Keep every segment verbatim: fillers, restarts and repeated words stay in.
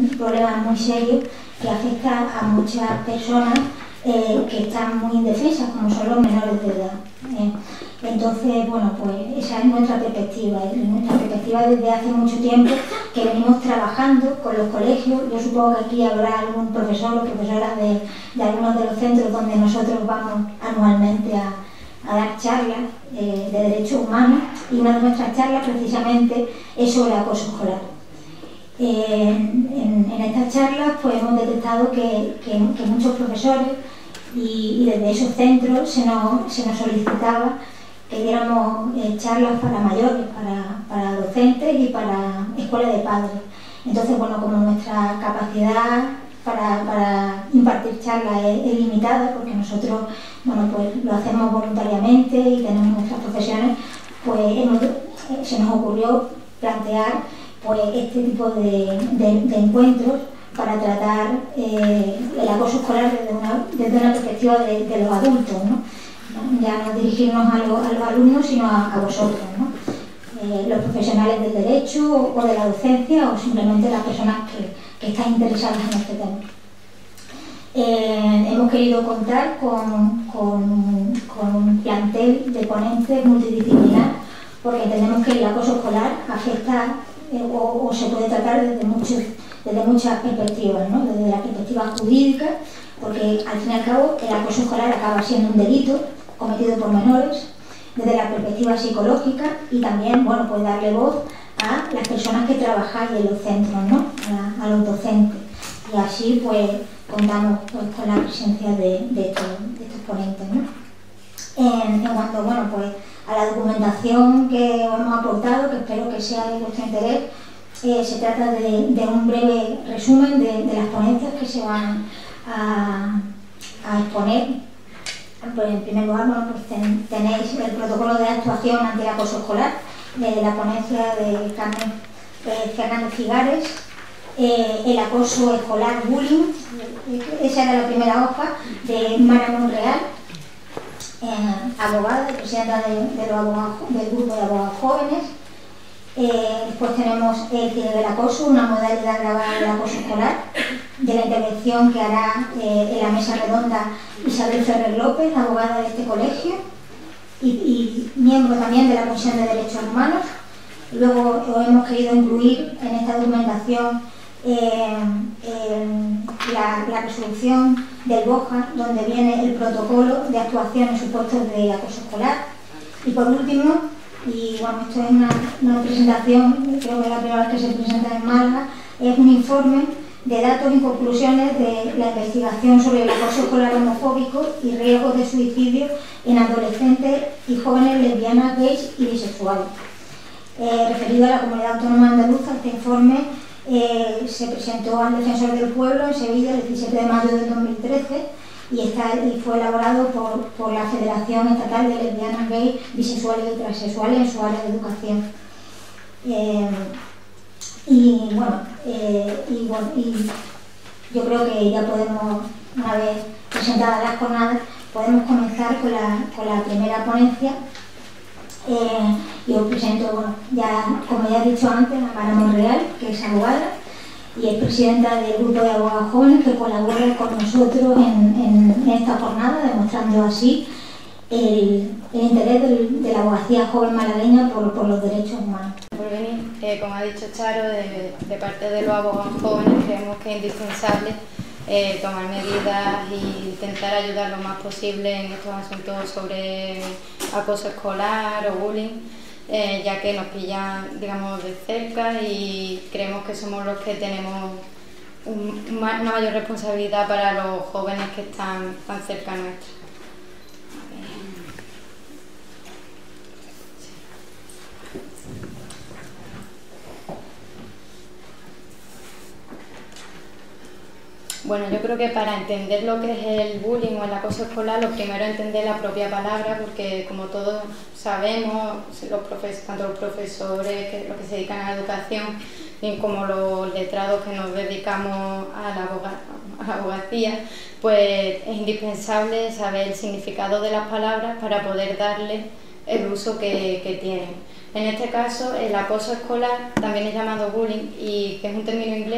un problema muy serio que afecta a muchas personas eh, que están muy indefensas, como son los menores de edad. Eh, entonces, bueno, pues esa es nuestra perspectiva, es nuestra perspectiva desde hace mucho tiempo que venimos trabajando con los colegios. Yo supongo que aquí habrá algún profesor o profesora de, de algunos de los centros donde nosotros vamos anualmente a, a dar charlas eh, de derechos humanos, y una de nuestras charlas precisamente es sobre acoso escolar. Eh, en, en estas charlas pues hemos detectado que, que, que muchos profesores y, y desde esos centros se nos, se nos solicitaba que diéramos eh, charlas para mayores, para, para docentes y para escuelas de padres. Entonces, bueno, como nuestra capacidad para, para impartir charlas es, es limitada, porque nosotros, bueno, pues lo hacemos voluntariamente y tenemos nuestras profesiones, pues hemos, eh, se nos ocurrió plantear pues este tipo de, de, de encuentros para tratar eh, el acoso escolar desde una, desde una perspectiva de, de los adultos, ¿no? Ya no dirigirnos a, lo, a los alumnos, sino a, a vosotros, ¿no? Eh, los profesionales del derecho o, o de la docencia, o simplemente las personas que, que están interesadas en este tema. Eh, hemos querido contar con, con, con un plantel de ponentes multidisciplinar, porque entendemos que el acoso escolar afecta eh, o, o se puede tratar desde, muchos, desde muchas perspectivas, ¿no? Desde la perspectiva jurídica, porque al fin y al cabo el acoso escolar acaba siendo un delito cometido por menores, desde la perspectiva psicológica, y también, bueno, pues darle voz a las personas que trabajáis en los centros, ¿no? A, a los docentes. Y así pues contamos pues, con la presencia de, de, estos, de estos ponentes, ¿no? En, en cuanto, bueno, pues a la documentación que hemos aportado, que espero que sea de vuestro interés, eh, se trata de, de un breve resumen de, de las ponencias que se van a, a exponer. Pues en primer lugar, bueno, pues ten, tenéis el protocolo de actuación ante el acoso escolar de la ponencia de Carmen eh, Fernández Figares, eh, el acoso escolar, bullying, esa era la primera hoja, de Mara Monreal, eh, abogada, presidenta de, de los abogados, del grupo de abogados jóvenes. Eh, después tenemos el cierre del acoso, una modalidad grabada del acoso escolar, de la intervención que hará eh, en la mesa redonda Isabel Ferrer López, abogada de este colegio y, y miembro también de la Comisión de Derechos Humanos. Luego hemos querido incluir en esta documentación eh, eh, la, la resolución del BOJA, donde viene el protocolo de actuación en supuestos de acoso escolar. Y por último, y bueno, esto es una, una presentación, creo que es la primera vez que se presenta en Málaga, es un informe de datos y conclusiones de la investigación sobre el acoso escolar homofóbico y riesgos de suicidio en adolescentes y jóvenes lesbianas, gays y bisexuales. Eh, referido a la Comunidad Autónoma Andaluza, este informe eh, se presentó al Defensor del Pueblo en Sevilla el diecisiete de mayo de dos mil trece y, está, y fue elaborado por, por la Federación Estatal de Lesbianas, Gays, Bisexuales y Transexuales en su área de educación. Eh, y, bueno, eh, y bueno, y yo creo que ya podemos, una vez presentadas las jornadas, podemos comenzar con la, con la primera ponencia. Eh, y os presento, bueno, ya, como ya he dicho antes, a Mara Monreal, que es abogada y es presidenta del grupo de abogados jóvenes que colabora con nosotros en, en, en esta jornada, demostrando así el, el interés del, de la abogacía joven malagueña por, por los derechos humanos. Por venir, eh, como ha dicho Charo, de, de parte de los abogados jóvenes creemos que es indispensable eh, tomar medidas e intentar ayudar lo más posible en estos asuntos sobre acoso escolar o bullying, eh, ya que nos pillan, digamos, de cerca y creemos que somos los que tenemos un, una mayor responsabilidad para los jóvenes que están tan cerca nuestra. Bueno, yo creo que para entender lo que es el bullying o el acoso escolar, lo primero es entender la propia palabra, porque como todos sabemos, los profes, tanto los profesores, que, los que se dedican a la educación, y como los letrados que nos dedicamos a la, aboga, a la abogacía, pues es indispensable saber el significado de las palabras para poder darle el uso que, que tienen. En este caso, el acoso escolar también es llamado bullying, y que es un término inglés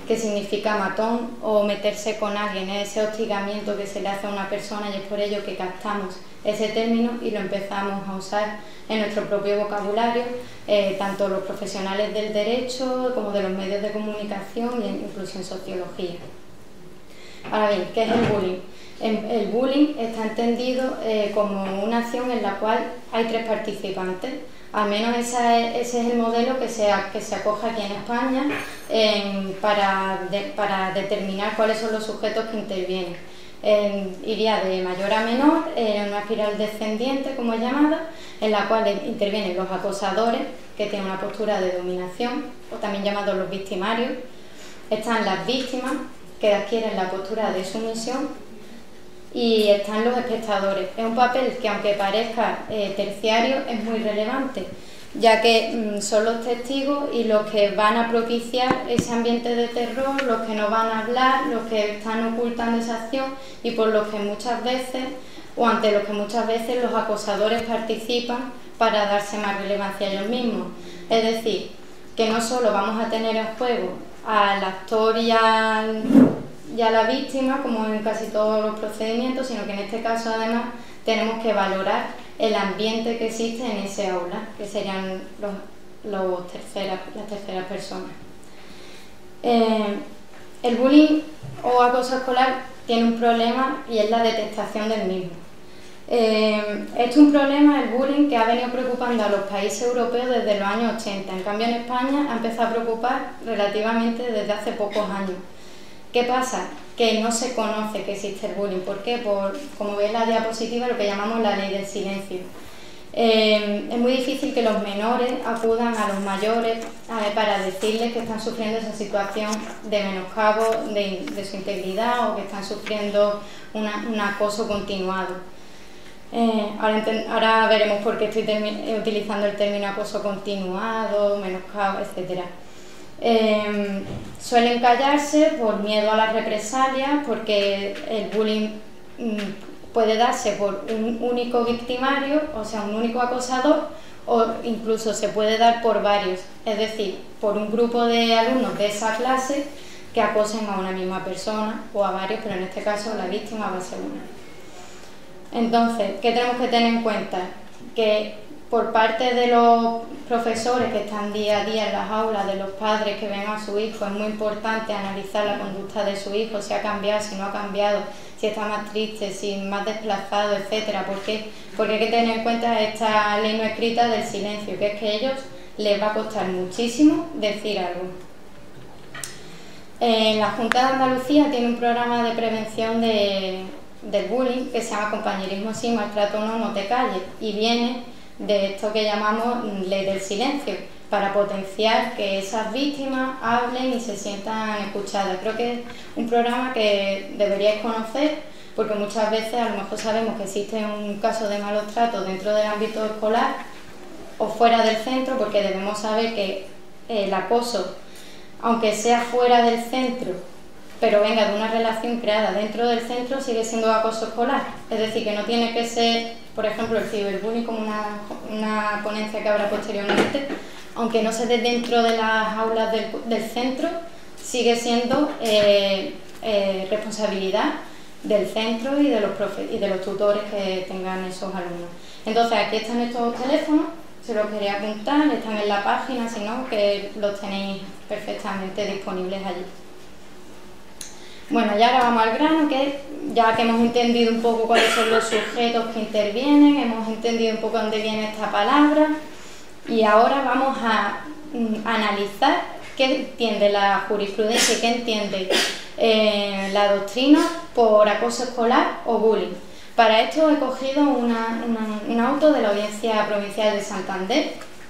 que significa matón, o meterse con alguien, es ese hostigamiento que se le hace a una persona, y es por ello que captamos ese término y lo empezamos a usar en nuestro propio vocabulario, eh, tanto los profesionales del derecho como de los medios de comunicación e incluso en sociología. Ahora bien, ¿qué es el bullying? El bullying está entendido eh, como una acción en la cual hay tres participantes. Al menos esa es, ese es el modelo que se, que se acoge aquí en España eh, para, de, para determinar cuáles son los sujetos que intervienen. Eh, iría de mayor a menor en eh, una espiral descendiente, como es llamada, en la cual intervienen los acosadores, que tienen una postura de dominación, o también llamados los victimarios. Están las víctimas, que adquieren la postura de sumisión, y están los espectadores. Es un papel que, aunque parezca eh, terciario, es muy relevante, ya que mmm, son los testigos y los que van a propiciar ese ambiente de terror, los que no van a hablar, los que están ocultando esa acción, y por los que muchas veces, o ante los que muchas veces los acosadores participan para darse más relevancia a ellos mismos. Es decir, que no solo vamos a tener en juego al actor y al... y a la víctima, como en casi todos los procedimientos, sino que en este caso además tenemos que valorar el ambiente que existe en ese aula, que serían los, los terceras, las terceras personas. Eh, el bullying o acoso escolar tiene un problema, y es la detectación del mismo. Eh, este es un problema, el bullying, que ha venido preocupando a los países europeos desde los años ochenta. En cambio, en España ha empezado a preocupar relativamente desde hace pocos años. ¿Qué pasa? Que no se conoce que existe el bullying. ¿Por qué? Por, como veis en la diapositiva, lo que llamamos la ley del silencio. Eh, es muy difícil que los menores acudan a los mayores eh, para decirles que están sufriendo esa situación de menoscabo de, de su integridad, o que están sufriendo una, un acoso continuado. Eh, ahora, ahora veremos por qué estoy utilizando el término acoso continuado, menoscabo, etcétera. Eh, suelen callarse por miedo a las represalias, porque el bullying mm, puede darse por un único victimario, o sea, un único acosador, o incluso se puede dar por varios, es decir, por un grupo de alumnos de esa clase que acosen a una misma persona o a varios, pero en este caso la víctima va a ser una. Entonces, ¿qué tenemos que tener en cuenta? Que por parte de los profesores que están día a día en las aulas, de los padres que ven a su hijo, es muy importante analizar la conducta de su hijo, si ha cambiado, si no ha cambiado, si está más triste, si más desplazado, etcétera. ¿Por qué? Porque hay que tener en cuenta esta ley no escrita del silencio, que es que a ellos les va a costar muchísimo decir algo. En la Junta de Andalucía tiene un programa de prevención de, del bullying que se llama Compañerismo sí, maltrato no, no te calles, y viene de esto que llamamos ley del silencio, para potenciar que esas víctimas hablen y se sientan escuchadas. Creo que es un programa que deberíais conocer, porque muchas veces a lo mejor sabemos que existe un caso de malos tratos dentro del ámbito escolar o fuera del centro, porque debemos saber que el acoso, aunque sea fuera del centro, pero venga de una relación creada dentro del centro, sigue siendo acoso escolar. Es decir, que no tiene que ser, por ejemplo, el ciberbullying, como una, una ponencia que habrá posteriormente, aunque no se dé dentro de las aulas del, del centro, sigue siendo eh, eh, responsabilidad del centro y de, los profe y de los tutores que tengan esos alumnos. Entonces, aquí están estos teléfonos, se los quería apuntar, están en la página, si no, que los tenéis perfectamente disponibles allí. Bueno, ya ahora vamos al grano, que ya que hemos entendido un poco cuáles son los sujetos que intervienen, hemos entendido un poco dónde viene esta palabra, y ahora vamos a mm, analizar qué entiende la jurisprudencia, qué entiende eh, la doctrina por acoso escolar o bullying. Para esto he cogido una, una, un auto de la Audiencia Provincial de Santander,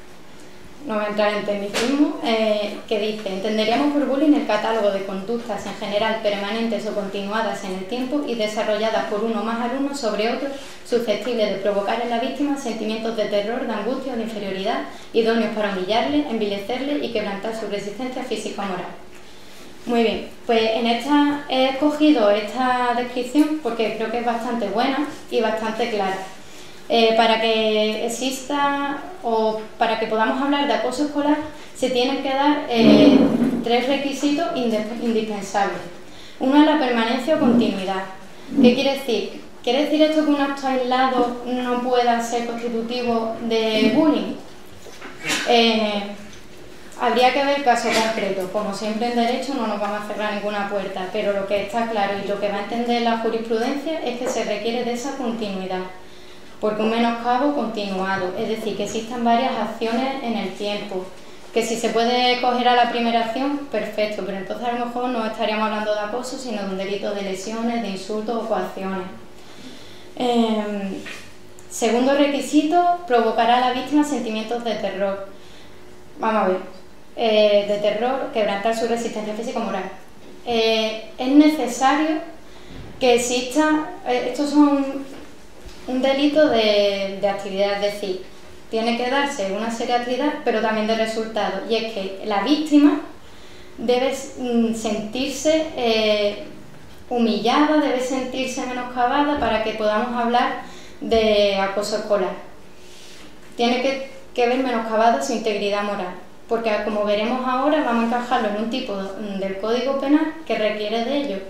no voy a entrar en tecnicismo, eh, que dice: entenderíamos por bullying el catálogo de conductas en general permanentes o continuadas en el tiempo y desarrolladas por uno o más alumnos sobre otros, susceptibles de provocar en la víctima sentimientos de terror, de angustia o de inferioridad, idóneos para humillarle, envilecerle y quebrantar su resistencia física o moral. Muy bien, pues en esta he escogido esta descripción porque creo que es bastante buena y bastante clara. Eh, para que exista o para que podamos hablar de acoso escolar se tienen que dar eh, tres requisitos indispensables. Uno es la permanencia o continuidad. ¿Qué quiere decir? ¿Quiere decir esto que un acto aislado no pueda ser constitutivo de bullying? Eh, habría que ver caso concreto. Como siempre en derecho no nos vamos a cerrar ninguna puerta, pero lo que está claro y lo que va a entender la jurisprudencia es que se requiere de esa continuidad, porque un menoscabo continuado, es decir, que existan varias acciones en el tiempo, que si se puede coger a la primera acción, perfecto, pero entonces a lo mejor no estaríamos hablando de acoso, sino de un delito de lesiones, de insultos o coacciones. Eh, segundo requisito, provocará a la víctima sentimientos de terror. Vamos a ver, eh, de terror, quebrantar su resistencia físico-moral. Eh, es necesario que exista, eh, estos son un delito de, de actividad, es decir, tiene que darse una serie de actividad, pero también de resultados, y es que la víctima debe sentirse eh, humillada, debe sentirse menoscabada para que podamos hablar de acoso escolar. Tiene que, que ver menoscabada su integridad moral, porque como veremos ahora vamos a encajarlo en un tipo del Código Penal que requiere de ello.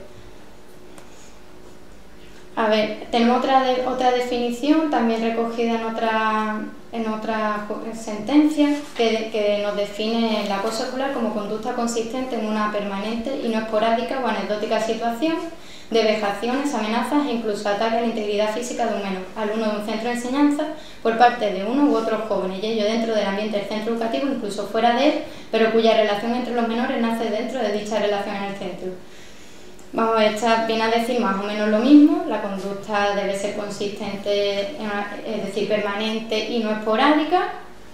A ver, tenemos otra, de, otra definición también recogida en otra, en otra sentencia que, que nos define el acoso escolar como conducta consistente en una permanente y no esporádica o anecdótica situación de vejaciones, amenazas e incluso ataque a la integridad física de un menor, alumno de un centro de enseñanza, por parte de uno u otros jóvenes, y ello dentro del ambiente del centro educativo, incluso fuera de él, pero cuya relación entre los menores nace dentro de dicha relación en el centro. Vamos a ver, esta viene a decir más o menos lo mismo. La conducta debe ser consistente, es decir, permanente y no esporádica.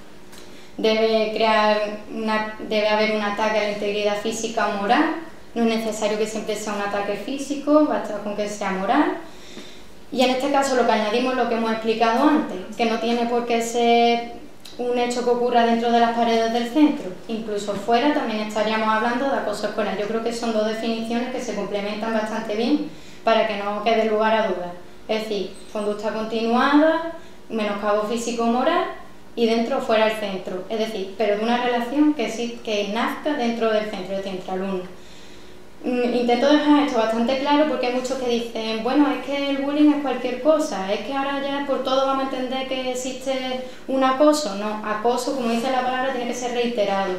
Debe, crear una, debe haber un ataque a la integridad física o moral. No es necesario que siempre sea un ataque físico, basta con que sea moral. Y en este caso lo que añadimos es lo que hemos explicado antes, que no tiene por qué ser un hecho que ocurra dentro de las paredes del centro, incluso fuera también estaríamos hablando de acoso escolar. Yo creo que son dos definiciones que se complementan bastante bien para que no quede lugar a dudas. Es decir, conducta continuada, menoscabo físico o moral y dentro o fuera del centro. Es decir, pero de una relación que, sí, que nazca dentro del centro, es decir, entre alumnos. Intento dejar esto bastante claro porque hay muchos que dicen, bueno, es que el bullying es cualquier cosa, es que ahora ya por todo vamos a entender que existe un acoso. No, acoso, como dice la palabra, tiene que ser reiterado.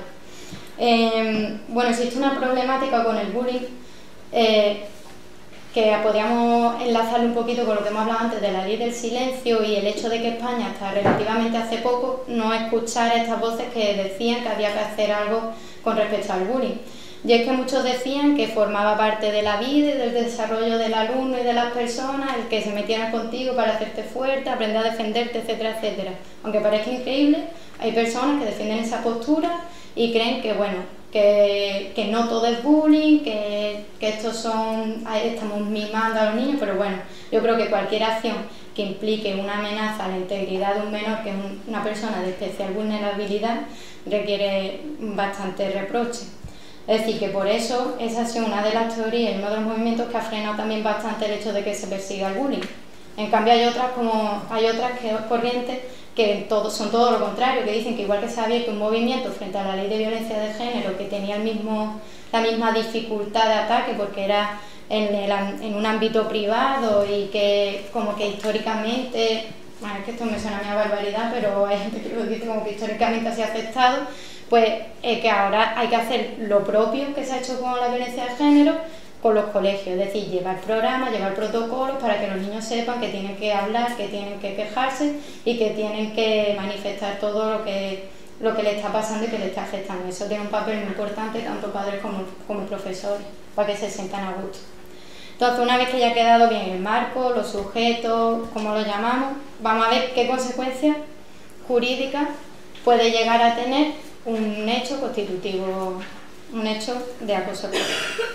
Eh, bueno, existe una problemática con el bullying eh, que podríamos enlazarlo un poquito con lo que hemos hablado antes de la ley del silencio y el hecho de que España hasta relativamente hace poco no escuchara estas voces que decían que había que hacer algo con respecto al bullying. Y es que muchos decían que formaba parte de la vida y del desarrollo del alumno y de las personas, el que se metieran contigo para hacerte fuerte, aprender a defenderte, etcétera, etcétera. Aunque parezca increíble, hay personas que defienden esa postura y creen que, bueno, que, que no todo es bullying, que, que estos son, estamos mimando a los niños, pero bueno, yo creo que cualquier acción que implique una amenaza a la integridad de un menor, que es un, una persona de especial vulnerabilidad, requiere bastante reproche. Es decir, que por eso esa ha sido una de las teorías y uno de los movimientos que ha frenado también bastante el hecho de que se persiga el bullying. En cambio hay otras como hay otras que, corrientes que todo, son todo lo contrario, que dicen que igual que se ha abierto un movimiento frente a la ley de violencia de género que tenía el mismo, la misma dificultad de ataque porque era en, el, en un ámbito privado y que como que históricamente, bueno, es que esto me suena a mi barbaridad, pero hay gente que lo dice como que históricamente se ha aceptado, pues eh, que ahora hay que hacer lo propio que se ha hecho con la violencia de género con los colegios, es decir, llevar programas, llevar protocolos para que los niños sepan que tienen que hablar, que tienen que quejarse y que tienen que manifestar todo lo que, lo que le está pasando y que le está afectando. Eso tiene un papel muy importante, tanto padres como, como profesores, para que se sientan a gusto. Entonces, una vez que ya ha quedado bien el marco, los sujetos, como lo llamamos, vamos a ver qué consecuencias jurídicas puede llegar a tener un hecho constitutivo, un hecho de acoso escolar.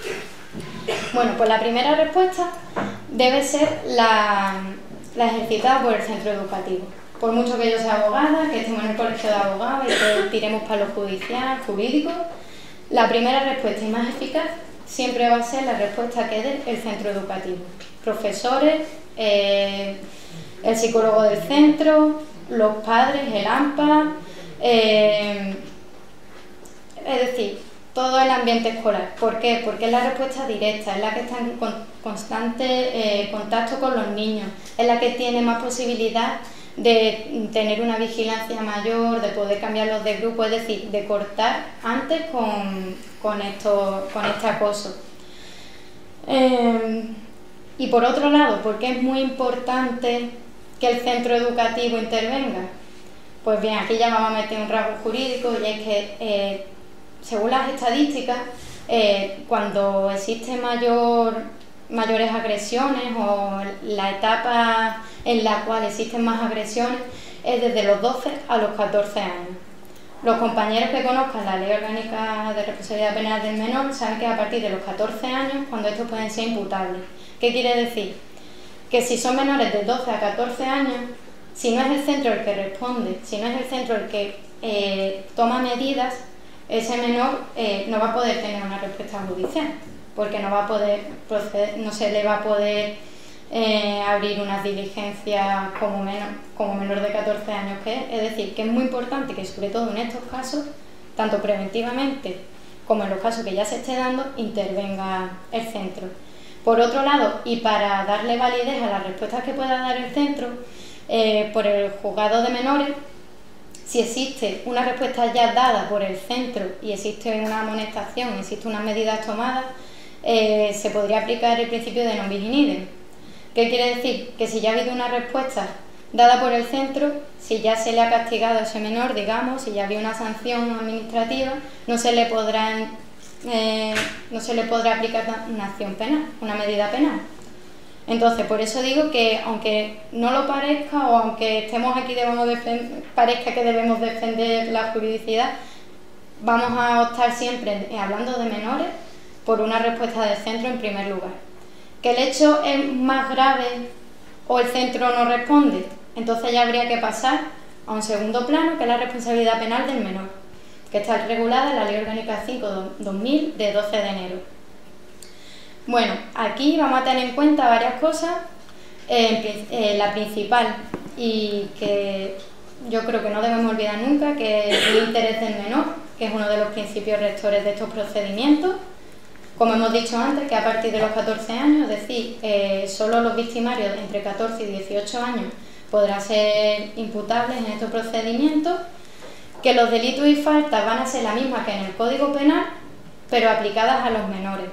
Bueno, pues la primera respuesta debe ser la, la ejercitada por el centro educativo. Por mucho que yo sea abogada, que estemos en el colegio de abogados y que tiremos para lo judicial, jurídico, la primera respuesta y más eficaz siempre va a ser la respuesta que dé el centro educativo. Profesores, eh, el psicólogo del centro, los padres, el AMPA, eh, es decir, todo el ambiente escolar. ¿Por qué? Porque es la respuesta directa, es la que está en constante eh, contacto con los niños, es la que tiene más posibilidad de tener una vigilancia mayor, de poder cambiarlos de grupo, es decir, de cortar antes con, con, esto, con este acoso. Eh, y por otro lado, ¿por qué es muy importante que el centro educativo intervenga? Pues bien, aquí ya vamos a meter un rasgo jurídico, y es que eh, según las estadísticas, eh, cuando existe mayor, mayores agresiones o la etapa en la cual existen más agresiones es desde los doce a los catorce años. Los compañeros que conozcan la Ley Orgánica de Responsabilidad Penal del Menor saben que a partir de los catorce años cuando estos pueden ser imputables. ¿Qué quiere decir? Que si son menores de doce a catorce años, si no es el centro el que responde, si no es el centro el que eh, toma medidas, ese menor eh, no va a poder tener una respuesta judicial, porque no va a poder proceder, no se le va a poder eh, abrir unas diligencias como menor, como menor de catorce años que es. Es decir, que es muy importante que sobre todo en estos casos, tanto preventivamente como en los casos que ya se esté dando, intervenga el centro. Por otro lado, y para darle validez a las respuestas que pueda dar el centro, eh, por el juzgado de menores, si existe una respuesta ya dada por el centro y existe una amonestación, existe unas medidas tomadas, eh, se podría aplicar el principio de non bis in idem. ¿Qué quiere decir? Que si ya ha habido una respuesta dada por el centro, si ya se le ha castigado a ese menor, digamos, si ya había una sanción administrativa, no se le podrá, eh, no se le podrá aplicar una acción penal, una medida penal. Entonces, por eso digo que aunque no lo parezca o aunque estemos aquí debemos defender, parezca que debemos defender la juridicidad, vamos a optar siempre, hablando de menores, por una respuesta del centro en primer lugar. Que el hecho es más grave o el centro no responde, entonces ya habría que pasar a un segundo plano, que es la responsabilidad penal del menor, que está regulada en la Ley Orgánica cinco barra dos mil de doce de enero. Bueno, aquí vamos a tener en cuenta varias cosas. Eh, eh, la principal, y que yo creo que no debemos olvidar nunca, que es el interés del menor, que es uno de los principios rectores de estos procedimientos. Como hemos dicho antes, que a partir de los catorce años, es decir, eh, solo los victimarios entre catorce y dieciocho años podrán ser imputables en estos procedimientos, que los delitos y faltas van a ser la misma que en el Código Penal, pero aplicadas a los menores.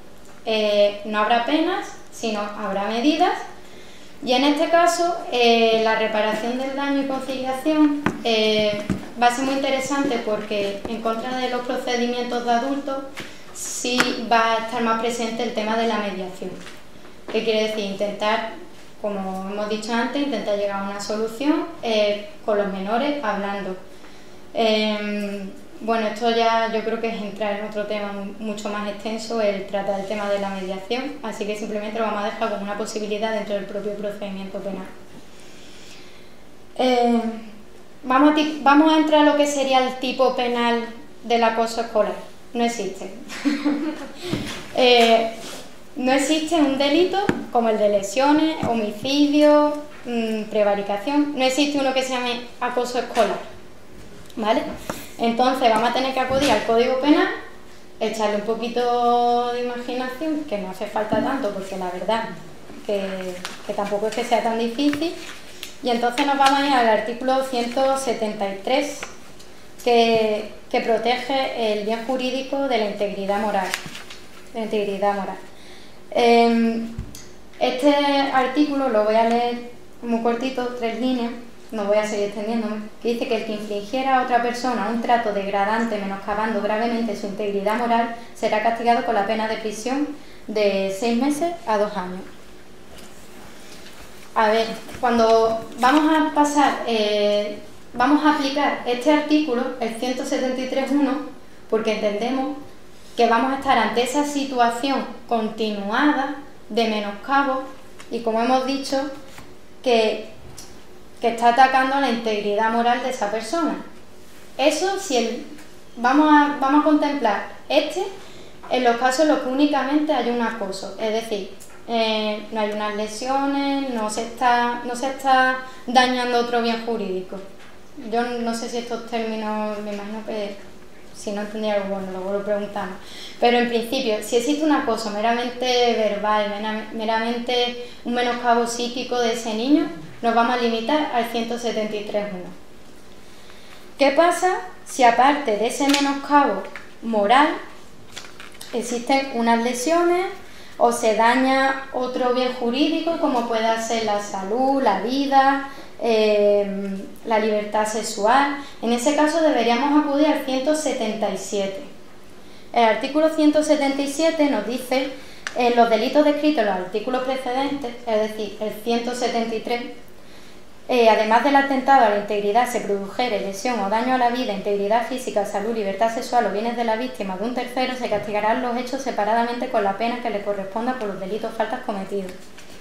Eh, no habrá penas, sino habrá medidas, y en este caso eh, la reparación del daño y conciliación eh, va a ser muy interesante, porque en contra de los procedimientos de adultos sí va a estar más presente el tema de la mediación. ¿Qué quiere decir? Intentar, como hemos dicho antes, intentar llegar a una solución eh, con los menores hablando. Eh, Bueno, esto ya yo creo que es entrar en otro tema mucho más extenso, el tratar el tema de la mediación, así que simplemente lo vamos a dejar como una posibilidad dentro del propio procedimiento penal. Eh, vamos, a vamos a entrar a lo que sería el tipo penal del acoso escolar. No existe. eh, no existe un delito como el de lesiones, homicidio, mmm, prevaricación. No existe uno que se llame acoso escolar, ¿vale? Entonces vamos a tener que acudir al Código Penal, echarle un poquito de imaginación, que no hace falta tanto, porque la verdad que, que tampoco es que sea tan difícil, y entonces nos vamos a ir al artículo ciento setenta y tres, que, que protege el bien jurídico de la integridad moral. De la integridad moral. Eh, este artículo lo voy a leer muy cortito, tres líneas. No voy a seguir extendiéndome, que dice que el que infligiera a otra persona un trato degradante menoscabando gravemente su integridad moral será castigado con la pena de prisión de seis meses a dos años. A ver, cuando vamos a pasar, eh, vamos a aplicar este artículo, el ciento setenta y tres punto uno, porque entendemos que vamos a estar ante esa situación continuada de menoscabo y, como hemos dicho, que que está atacando a la integridad moral de esa persona. Eso si el, vamos, a, vamos a contemplar este en los casos en los que únicamente hay un acoso, es decir, eh, no hay unas lesiones, no se, está, no se está dañando otro bien jurídico. Yo no sé si estos términos, me imagino que Si no entendía algo, bueno, luego lo preguntamos. Pero en principio, si existe un acoso meramente verbal, meramente un menoscabo psíquico de ese niño, nos vamos a limitar al ciento setenta y tres punto uno. ¿Qué pasa si aparte de ese menoscabo moral existen unas lesiones o se daña otro bien jurídico como pueda ser la salud, la vida, eh, la libertad sexual? En ese caso deberíamos acudir al ciento setenta y siete. El artículo ciento setenta y siete nos dice eh, los delitos descritos en los artículos precedentes, es decir, el ciento setenta y tres, Eh, además del atentado a la integridad se produjere lesión o daño a la vida, integridad física, salud, libertad sexual o bienes de la víctima de un tercero, se castigarán los hechos separadamente con la pena que le corresponda por los delitos o faltas cometidos.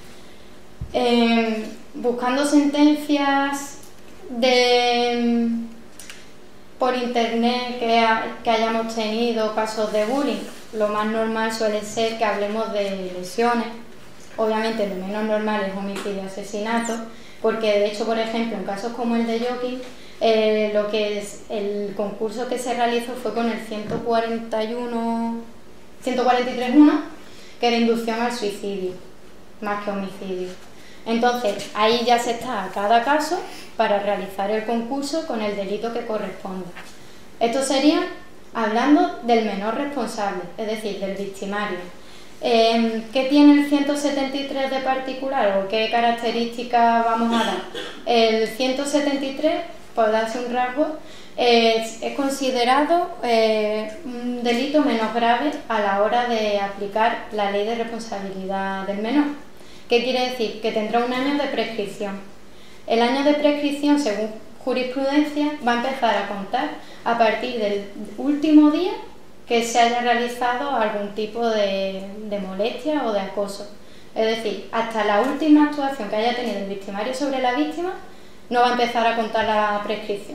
Eh, buscando sentencias de, por internet que, ha, que hayamos tenido casos de bullying, lo más normal suele ser que hablemos de lesiones. Obviamente lo menos normal es homicidio y asesinato, porque de hecho, por ejemplo, en casos como el de Joaquín, eh, lo que es el concurso que se realizó fue con el ciento cuarenta y uno, ciento cuarenta y tres punto uno, que era inducción al suicidio, más que homicidio. Entonces, ahí ya se está a cada caso para realizar el concurso con el delito que corresponda. Esto sería hablando del menor responsable, es decir, del victimario. Eh, ¿Qué tiene el ciento setenta y tres de particular o qué características vamos a dar? El ciento setenta y tres, por darse un rasgo, es, es considerado eh, un delito menos grave a la hora de aplicar la ley de responsabilidad del menor. ¿Qué quiere decir? Que tendrá un año de prescripción. El año de prescripción, según jurisprudencia, va a empezar a contar a partir del último día que se haya realizado algún tipo de, de molestia o de acoso. Es decir, hasta la última actuación que haya tenido el victimario sobre la víctima, no va a empezar a contar la prescripción.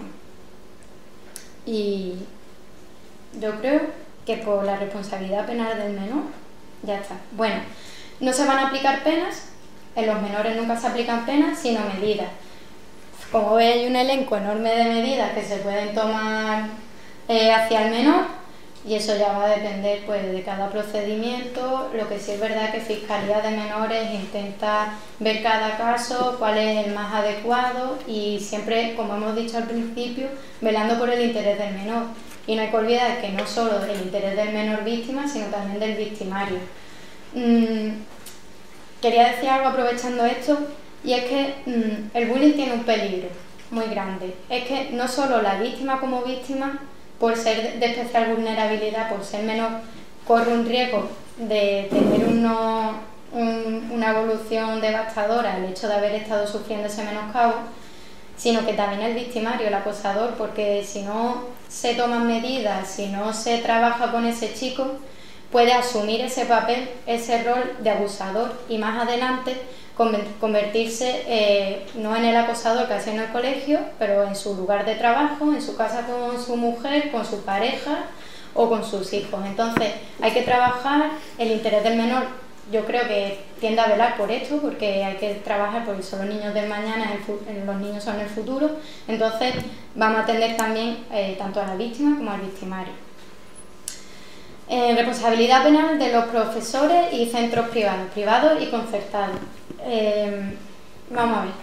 Y yo creo que por la responsabilidad penal del menor, ya está. Bueno, no se van a aplicar penas, en los menores nunca se aplican penas, sino medidas. Como veis, hay un elenco enorme de medidas que se pueden tomar eh, hacia el menor, y eso ya va a depender pues, de cada procedimiento. Lo que sí es verdad que Fiscalía de Menores intenta ver cada caso, cuál es el más adecuado y siempre, como hemos dicho al principio, velando por el interés del menor. Y no hay que olvidar que no solo el interés del menor víctima, sino también del victimario. Mm, quería decir algo aprovechando esto, y es que mm, el bullying tiene un peligro muy grande. Es que no solo la víctima como víctima, por ser de especial vulnerabilidad, por ser menor, corre un riesgo de tener uno, un, una evolución devastadora, el hecho de haber estado sufriendo ese menoscabo, sino que también el victimario, el acosador, porque si no se toman medidas, si no se trabaja con ese chico, puede asumir ese papel, ese rol de abusador y más adelante convertirse eh, no en el acosador que hace en el colegio, pero en su lugar de trabajo, en su casa con su mujer, con su pareja o con sus hijos. Entonces hay que trabajar el interés del menor. Yo creo que tiende a velar por esto, porque hay que trabajar porque son los niños del mañana, el, los niños son el futuro. Entonces vamos a atender también eh, tanto a la víctima como al victimario. Eh, responsabilidad penal de los profesores y centros privados, privados y concertados. Eh, vamos a ver.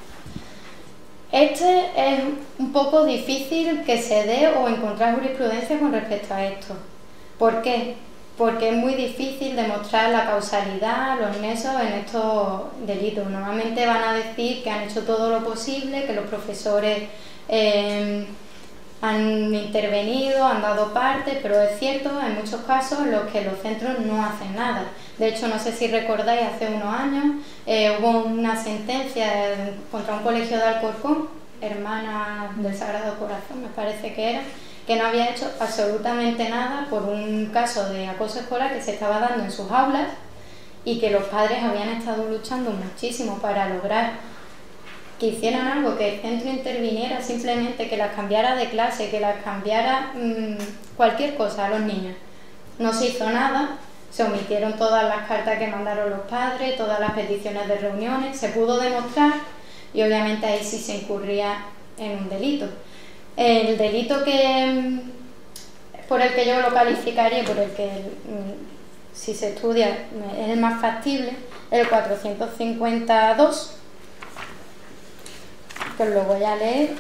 Este es un poco difícil que se dé o encontrar jurisprudencia con respecto a esto. ¿Por qué? Porque es muy difícil demostrar la causalidad, los nexos en estos delitos. Normalmente van a decir que han hecho todo lo posible, que los profesores eh, han intervenido, han dado parte, pero es cierto, en muchos casos, en los que los centros no hacen nada. De hecho, no sé si recordáis, hace unos años eh, hubo una sentencia contra un colegio de Alcorcón, Hermanas del Sagrado Corazón, me parece que era, que no había hecho absolutamente nada por un caso de acoso escolar que se estaba dando en sus aulas y que los padres habían estado luchando muchísimo para lograr que hicieran algo, que el centro interviniera, simplemente que las cambiara de clase, que las cambiara mmm, cualquier cosa a los niños. No se hizo nada, se omitieron todas las cartas que mandaron los padres, todas las peticiones de reuniones, se pudo demostrar y obviamente ahí sí se incurría en un delito. El delito que por el que yo lo calificaría y por el que, si se estudia, es el más factible, el cuatrocientos cincuenta y dos, que os lo voy a leer.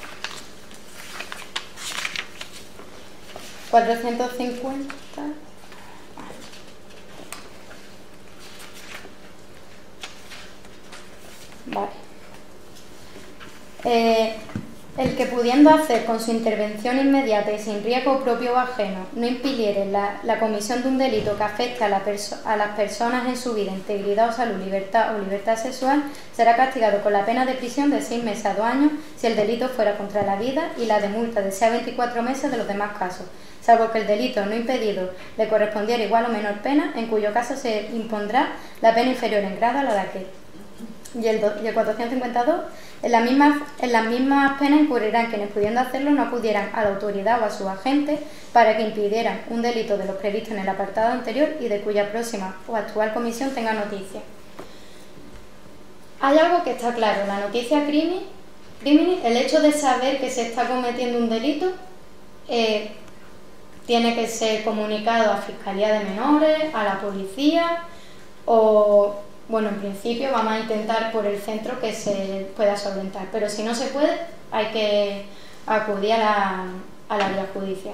cuatrocientos cincuenta. Vale. Eh, el que pudiendo hacer con su intervención inmediata y sin riesgo propio o ajeno no impidiere la, la comisión de un delito que afecte a, la a las personas en su vida, integridad o salud, libertad o libertad sexual, será castigado con la pena de prisión de seis meses a dos años si el delito fuera contra la vida y la de multa de seis a veinticuatro meses de los demás casos, salvo que el delito no impedido le correspondiera igual o menor pena, en cuyo caso se impondrá la pena inferior en grado a la de aquel. Y el, do, y el cuatrocientos cincuenta y dos, en las mismas en las mismas penas incurrirán quienes, pudiendo hacerlo, no acudieran a la autoridad o a sus agentes para que impidieran un delito de los previstos en el apartado anterior y de cuya próxima o actual comisión tenga noticia. Hay algo que está claro: la noticia crimini, crimini el hecho de saber que se está cometiendo un delito, eh, tiene que ser comunicado a Fiscalía de Menores, a la policía o... Bueno, en principio vamos a intentar por el centro que se pueda solventar, pero si no se puede, hay que acudir a la, a la vía judicial.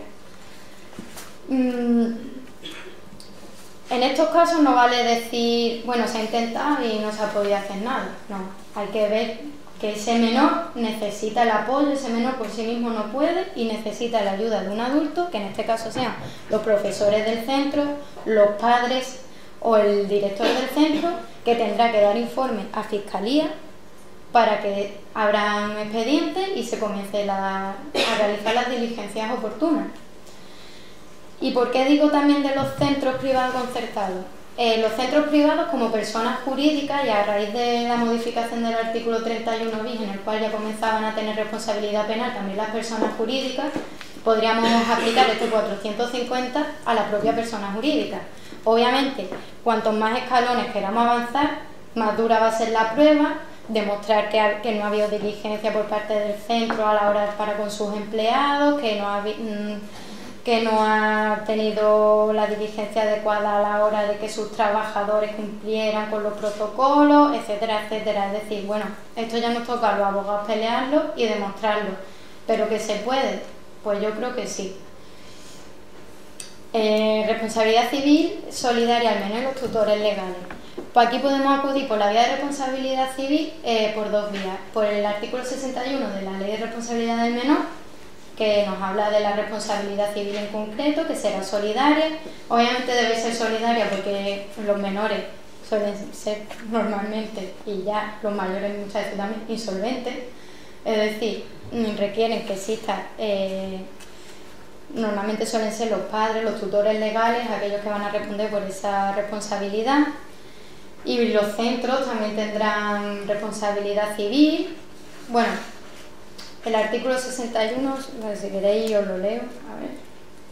Mm, en estos casos no vale decir, bueno, se ha intentado y no se ha podido hacer nada. No, hay que ver que ese menor necesita el apoyo, ese menor por sí mismo no puede y necesita la ayuda de un adulto, que en este caso sean los profesores del centro, los padres o el director del centro, que tendrá que dar informe a Fiscalía para que abran expedientes y se comience la, a realizar las diligencias oportunas. ¿Y por qué digo también de los centros privados concertados? Eh, los centros privados, como personas jurídicas, y a raíz de la modificación del artículo treinta y uno bis, en el cual ya comenzaban a tener responsabilidad penal también las personas jurídicas, podríamos aplicar este cuatrocientos cincuenta a la propia persona jurídica. Obviamente, cuantos más escalones queramos avanzar, más dura va a ser la prueba, demostrar que, ha, que no ha habido diligencia por parte del centro a la hora para con sus empleados, que no ha, que no ha tenido la diligencia adecuada a la hora de que sus trabajadores cumplieran con los protocolos, etcétera, etcétera. Es decir, bueno, esto ya nos toca a los abogados pelearlo y demostrarlo, pero que se puede, pues yo creo que sí. Eh, responsabilidad civil solidaria al menor y los tutores legales. Pues aquí podemos acudir por la vía de responsabilidad civil eh, por dos vías. Por el artículo sesenta y uno de la Ley de Responsabilidad del Menor, que nos habla de la responsabilidad civil en concreto, que será solidaria. Obviamente debe ser solidaria porque los menores suelen ser normalmente, y ya los mayores muchas veces también, insolventes. Es decir, requieren que exista... Eh, Normalmente suelen ser los padres, los tutores legales, aquellos que van a responder por esa responsabilidad. Y los centros también tendrán responsabilidad civil. Bueno, el artículo sesenta y uno, si queréis yo lo leo, a ver.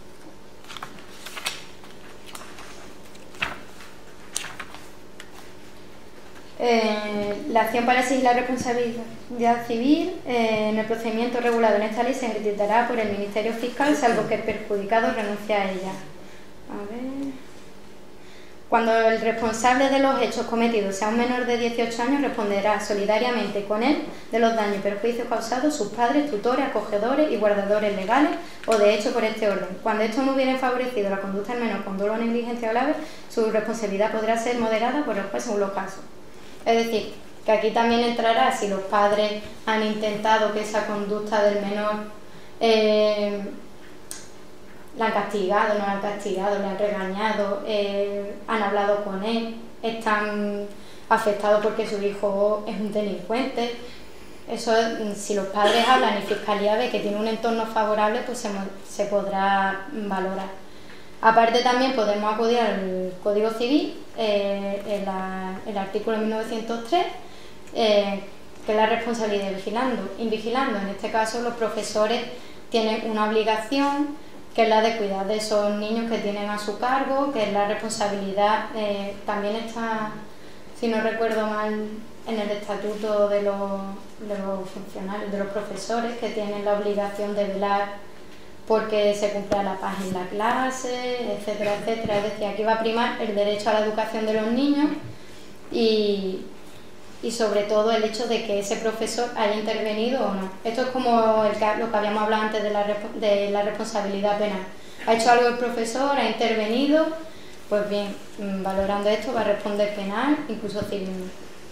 Eh, la acción para exigir la responsabilidad civil eh, en el procedimiento regulado en esta ley se ejercitará por el Ministerio Fiscal, salvo que el perjudicado renuncie a ella. A ver. Cuando el responsable de los hechos cometidos sea un menor de dieciocho años, responderá solidariamente con él de los daños y perjuicios causados sus padres, tutores, acogedores y guardadores legales o de hecho por este orden. Cuando esto no hubiera favorecido la conducta del menor con dolo o negligencia grave, su responsabilidad podrá ser moderada por el juez según los casos. Es decir, que aquí también entrará si los padres han intentado que esa conducta del menor eh, la han castigado, no la han castigado, le han regañado, eh, han hablado con él, están afectados porque su hijo es un delincuente. Eso, si los padres hablan y Fiscalía ve que tiene un entorno favorable, pues se, se podrá valorar. Aparte también podemos acudir al Código Civil, eh, el, la, el artículo mil novecientos tres, eh, que es la responsabilidad de vigilando. Invigilando, en este caso los profesores tienen una obligación, que es la de cuidar de esos niños que tienen a su cargo, que es la responsabilidad, eh, también está, si no recuerdo mal, en el estatuto de los, de los funcionarios, de los profesores, que tienen la obligación de velar porque se cumpla la paz en la clase, etcétera, etcétera. Es decir, aquí va a primar el derecho a la educación de los niños y, y sobre todo el hecho de que ese profesor haya intervenido o no. Esto es como el que, lo que habíamos hablado antes de la, de la responsabilidad penal. Ha hecho algo el profesor, ha intervenido, pues bien, valorando esto va a responder penal, incluso civil.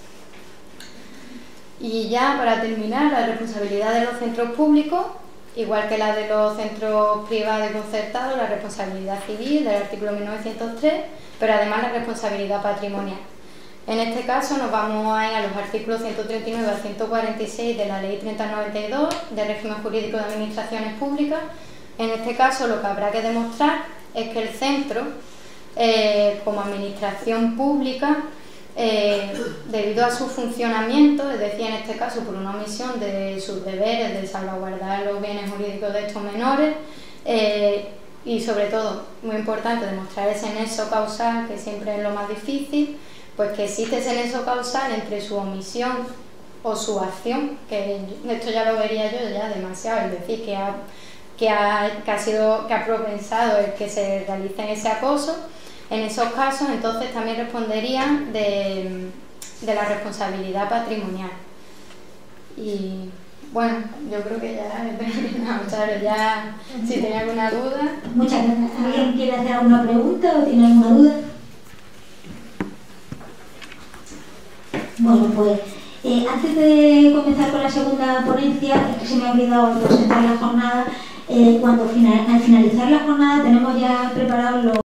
Y ya para terminar, la responsabilidad de los centros públicos, igual que la de los centros privados y concertados, la responsabilidad civil del artículo mil novecientos tres, pero además la responsabilidad patrimonial. En este caso nos vamos a ir a los artículos ciento treinta y nueve al ciento cuarenta y seis de la Ley treinta noventa y dos de régimen jurídico de administraciones públicas. En este caso lo que habrá que demostrar es que el centro, eh, como administración pública, eh, debido a su funcionamiento, es decir, en este caso por una omisión de sus deberes de salvaguardar los bienes jurídicos de estos menores, eh, y sobre todo, muy importante, demostrar ese nexo causal, que siempre es lo más difícil, pues que existe ese nexo causal entre su omisión o su acción, que esto ya lo vería yo ya demasiado, es decir, que ha, que ha, que ha, sido, que ha propensado el que se realice ese acoso. En esos casos, entonces, también responderían de, de la responsabilidad patrimonial. Y bueno, yo creo que ya he terminado, claro, ya si tenía alguna duda. Muchas gracias. ¿Alguien quiere hacer alguna pregunta o tiene alguna duda? Bueno, pues eh, antes de comenzar con la segunda ponencia, es que se me ha olvidado presentar la jornada. Eh, cuando final, al finalizar la jornada tenemos ya preparados los